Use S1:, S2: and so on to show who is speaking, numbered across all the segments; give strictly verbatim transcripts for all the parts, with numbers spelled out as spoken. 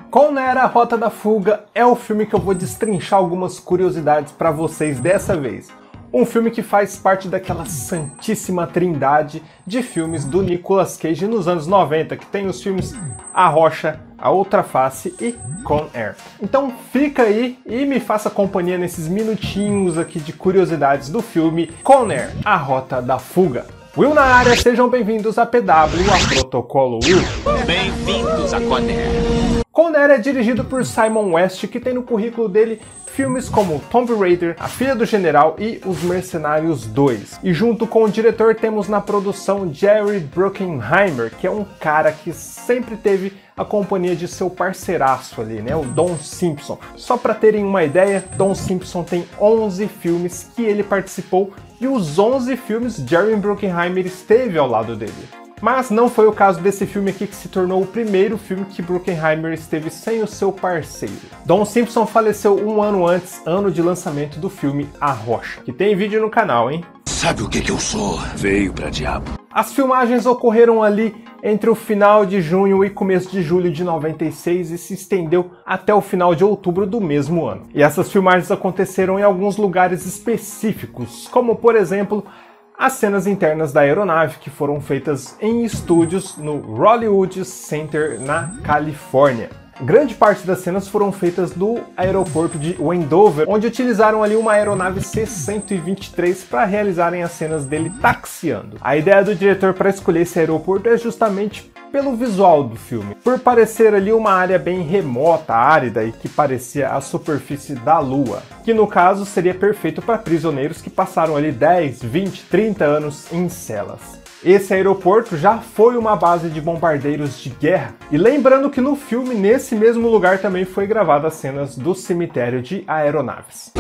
S1: Conair: A Rota da Fuga é o filme que eu vou destrinchar algumas curiosidades para vocês dessa vez. Um filme que faz parte daquela santíssima trindade de filmes do Nicolas Cage nos anos noventa, que tem os filmes A Rocha, A Outra Face e Conair. Então fica aí e me faça companhia nesses minutinhos aqui de curiosidades do filme Conair: A Rota da Fuga. Will na área, sejam bem-vindos a P W, a Protocolo Will.
S2: Bem-vindos a Conair.
S1: Conair é dirigido por Simon West, que tem no currículo dele filmes como Tomb Raider, A Filha do General e Os Mercenários dois. E junto com o diretor temos na produção Jerry Bruckheimer, que é um cara que sempre teve a companhia de seu parceiraço ali, né, o Don Simpson. Só para terem uma ideia, Don Simpson tem onze filmes que ele participou e os onze filmes Jerry Bruckheimer esteve ao lado dele. Mas não foi o caso desse filme aqui, que se tornou o primeiro filme que Bruckheimer esteve sem o seu parceiro. Don Simpson faleceu um ano antes, ano de lançamento do filme A Rocha, que tem vídeo no canal, hein?
S2: Sabe o que que eu sou? Veio pra diabo.
S1: As filmagens ocorreram ali entre o final de junho e começo de julho de noventa e seis e se estendeu até o final de outubro do mesmo ano. E essas filmagens aconteceram em alguns lugares específicos, como por exemplo as cenas internas da aeronave, que foram feitas em estúdios no Hollywood Center, na Califórnia. Grande parte das cenas foram feitas do aeroporto de Wendover, onde utilizaram ali uma aeronave C cento e vinte e três para realizarem as cenas dele taxiando. A ideia do diretor para escolher esse aeroporto é justamente pelo visual do filme, por parecer ali uma área bem remota, árida e que parecia a superfície da Lua, que no caso seria perfeito para prisioneiros que passaram ali dez, vinte, trinta anos em celas. Esse aeroporto já foi uma base de bombardeiros de guerra, e lembrando que no filme, nesse mesmo lugar também foi gravada as cenas do cemitério de aeronaves.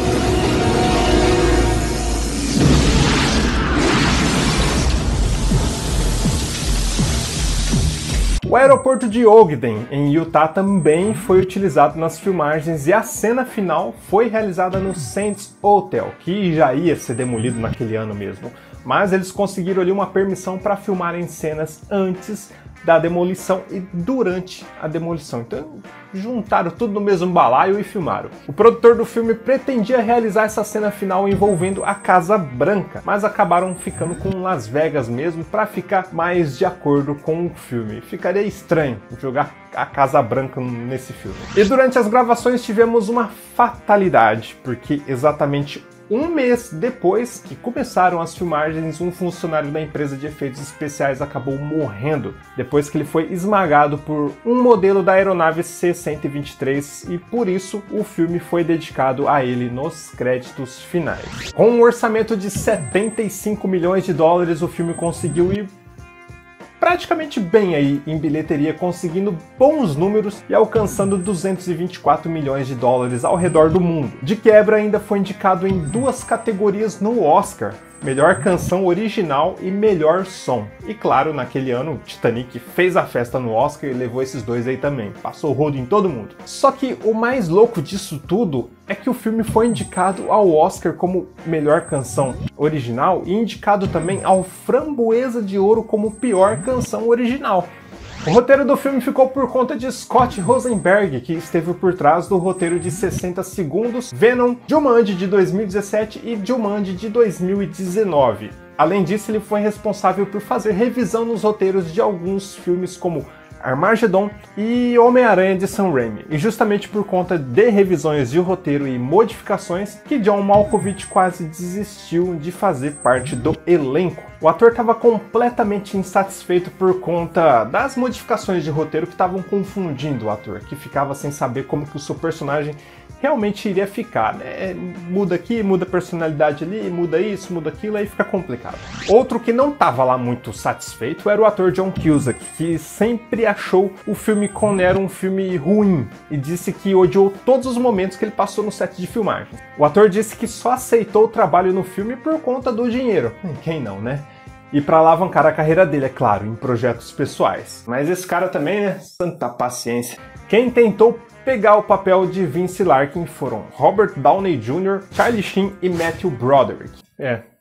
S1: O aeroporto de Ogden, em Utah, também foi utilizado nas filmagens e a cena final foi realizada no Sands Hotel, que já ia ser demolido naquele ano mesmo. Mas eles conseguiram ali uma permissão para filmarem cenas antes da demolição e durante a demolição. Então juntaram tudo no mesmo balaio e filmaram. O produtor do filme pretendia realizar essa cena final envolvendo a Casa Branca, mas acabaram ficando com Las Vegas mesmo para ficar mais de acordo com o filme. Ficaria estranho jogar a Casa Branca nesse filme. E durante as gravações tivemos uma fatalidade, porque exatamente um mês depois que começaram as filmagens, um funcionário da empresa de efeitos especiais acabou morrendo, depois que ele foi esmagado por um modelo da aeronave C cento e vinte e três, e por isso o filme foi dedicado a ele nos créditos finais. Com um orçamento de setenta e cinco milhões de dólares, o filme conseguiu ir praticamente bem aí em bilheteria, conseguindo bons números e alcançando duzentos e vinte e quatro milhões de dólares ao redor do mundo. De quebra, ainda foi indicado em duas categorias no Oscar: melhor canção original e melhor som. E claro, naquele ano, Titanic fez a festa no Oscar e levou esses dois aí também. Passou o rodo em todo mundo. Só que o mais louco disso tudo é que o filme foi indicado ao Oscar como melhor canção original e indicado também ao Framboesa de Ouro como pior canção original. O roteiro do filme ficou por conta de Scott Rosenberg, que esteve por trás do roteiro de sessenta segundos, Venom, Jumanji de dois mil e dezessete e Jumanji de dois mil e dezenove. Além disso, ele foi responsável por fazer revisão nos roteiros de alguns filmes como Armageddon e Homem-Aranha de Sam Raimi. E justamente por conta de revisões de roteiro e modificações que John Malkovich quase desistiu de fazer parte do elenco. O ator estava completamente insatisfeito por conta das modificações de roteiro que estavam confundindo o ator, que ficava sem saber como que o seu personagem realmente iria ficar, né? Muda aqui, muda a personalidade ali, muda isso, muda aquilo, aí fica complicado. Outro que não estava lá muito satisfeito era o ator John Cusack, que sempre achou o filme Conair um filme ruim e disse que odiou todos os momentos que ele passou no set de filmagem. O ator disse que só aceitou o trabalho no filme por conta do dinheiro. Quem não, né? E para alavancar a carreira dele, é claro, em projetos pessoais. Mas esse cara também, né? Santa paciência. Quem tentou pegar o papel de Vince Larkin foram Robert Downey Júnior, Charlie Sheen e Matthew Broderick. É,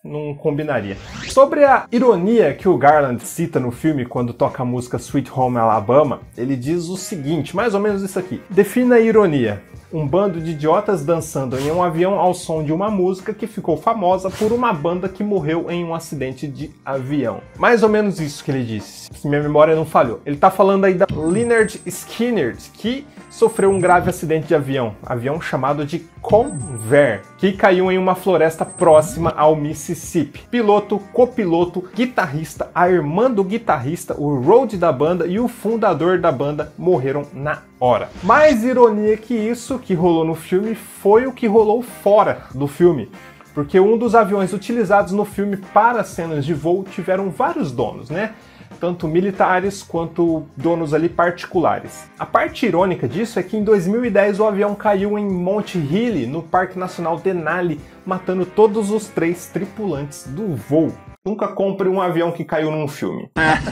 S1: não combinaria. Sobre a ironia que o Garland cita no filme quando toca a música Sweet Home Alabama, ele diz o seguinte, mais ou menos isso aqui. Defina a ironia. Um bando de idiotas dançando em um avião ao som de uma música que ficou famosa por uma banda que morreu em um acidente de avião. Mais ou menos isso que ele disse, se minha memória não falhou. Ele tá falando aí da Lynyrd Skynyrd, que sofreu um grave acidente de avião, avião chamado de Convair, que caiu em uma floresta próxima ao Mississippi. Piloto, copiloto, guitarrista, a irmã do guitarrista, o road da banda e o fundador da banda morreram na hora. Mais ironia que isso que rolou no filme foi o que rolou fora do filme, porque um dos aviões utilizados no filme para cenas de voo tiveram vários donos, né? Tanto militares quanto donos ali particulares. A parte irônica disso é que em dois mil e dez o avião caiu em Mount Healy, no Parque Nacional Denali, matando todos os três tripulantes do voo. Nunca compre um avião que caiu num filme.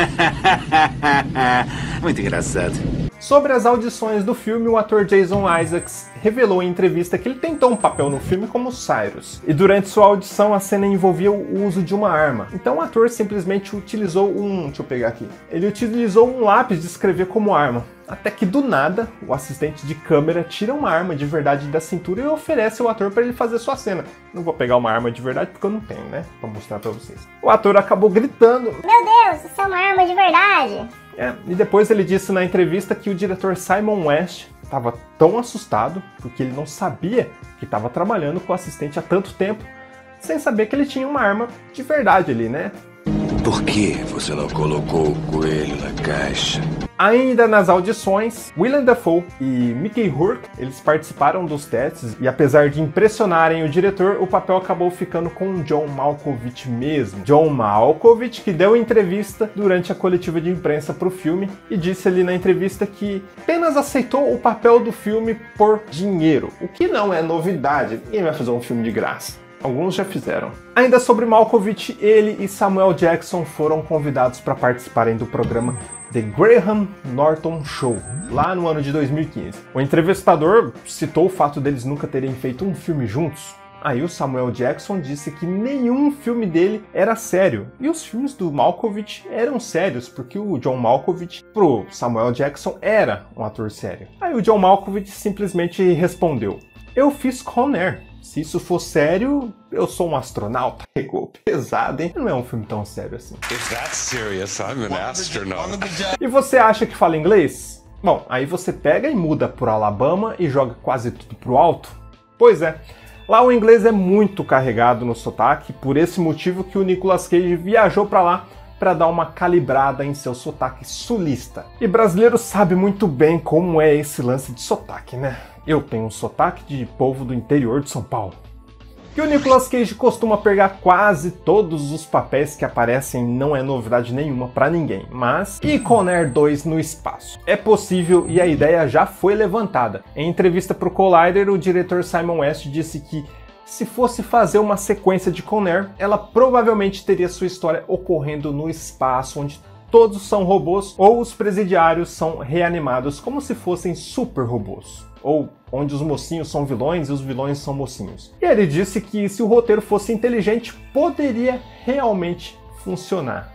S2: Muito engraçado.
S1: Sobre as audições do filme, o ator Jason Isaacs revelou em entrevista que ele tentou um papel no filme como Cyrus. E durante sua audição, a cena envolvia o uso de uma arma. Então o ator simplesmente utilizou um... deixa eu pegar aqui. Ele utilizou um lápis de escrever como arma. Até que do nada, o assistente de câmera tira uma arma de verdade da cintura e oferece ao ator para ele fazer sua cena. Não vou pegar uma arma de verdade porque eu não tenho, né? Pra mostrar pra vocês. O ator acabou gritando:
S3: "Meu Deus, isso é uma arma de verdade!"
S1: É, e depois ele disse na entrevista que o diretor Simon West estava tão assustado porque ele não sabia que estava trabalhando com o assistente há tanto tempo, sem saber que ele tinha uma arma de verdade ali, né?
S2: Por que você não colocou o coelho na caixa?
S1: Ainda nas audições, Willem Dafoe e Mickey Rourke, eles participaram dos testes e apesar de impressionarem o diretor, o papel acabou ficando com John Malkovich mesmo. John Malkovich, que deu entrevista durante a coletiva de imprensa para o filme e disse ali na entrevista que apenas aceitou o papel do filme por dinheiro, o que não é novidade, ninguém vai fazer um filme de graça. Alguns já fizeram. Ainda sobre Malkovich, ele e Samuel Jackson foram convidados para participarem do programa The Graham Norton Show, lá no ano de dois mil e quinze. O entrevistador citou o fato deles nunca terem feito um filme juntos. Aí o Samuel Jackson disse que nenhum filme dele era sério. E os filmes do Malkovich eram sérios, porque o John Malkovich, pro Samuel Jackson, era um ator sério. Aí o John Malkovich simplesmente respondeu: "Eu fiz Con Air. Se isso for sério, eu sou um astronauta." Pegou pesado, hein? Não é um filme tão sério assim.
S4: If that's serious, I'm an astronaut.
S1: E você acha que fala inglês? Bom, aí você pega e muda pro Alabama e joga quase tudo pro alto. Pois é, lá o inglês é muito carregado no sotaque, por esse motivo que o Nicolas Cage viajou pra lá para dar uma calibrada em seu sotaque sulista. E brasileiro sabe muito bem como é esse lance de sotaque, né? Eu tenho um sotaque de povo do interior de São Paulo. E o Nicolas Cage costuma pegar quase todos os papéis que aparecem, não é novidade nenhuma para ninguém. Mas e Con Air dois no espaço? É possível e a ideia já foi levantada. Em entrevista para o Collider, o diretor Simon West disse que se fosse fazer uma sequência de Con Air, ela provavelmente teria sua história ocorrendo no espaço, onde todos são robôs ou os presidiários são reanimados como se fossem super robôs. Ou onde os mocinhos são vilões e os vilões são mocinhos. E ele disse que se o roteiro fosse inteligente, poderia realmente funcionar.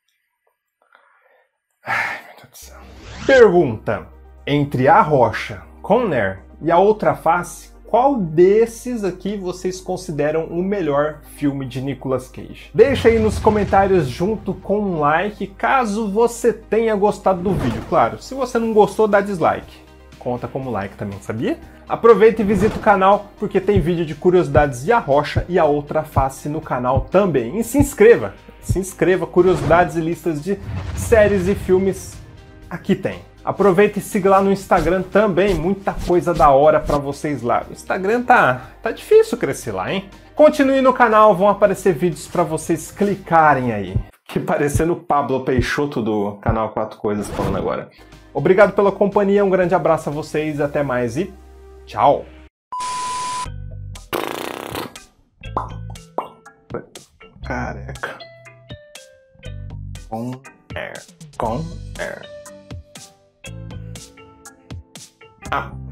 S1: Ai, meu Deus do céu. Pergunta: entre A Rocha, Con Air e A Outra Face, qual desses aqui vocês consideram o melhor filme de Nicolas Cage? Deixa aí nos comentários junto com um like, caso você tenha gostado do vídeo. Claro, se você não gostou, dá dislike. Conta como like também, sabia? Aproveita e visita o canal, porque tem vídeo de curiosidades de A Rocha e A Outra Face no canal também. E se inscreva! Se inscreva, curiosidades e listas de séries e filmes aqui tem. Aproveita e siga lá no Instagram também, muita coisa da hora pra vocês lá. O Instagram tá, tá difícil crescer lá, hein? Continue no canal, vão aparecer vídeos pra vocês clicarem aí. Fiquei parecendo o Pablo Peixoto do canal Quatro Coisas falando agora. Obrigado pela companhia, um grande abraço a vocês, até mais e tchau! Careca. Con Air. Con Air. Ah.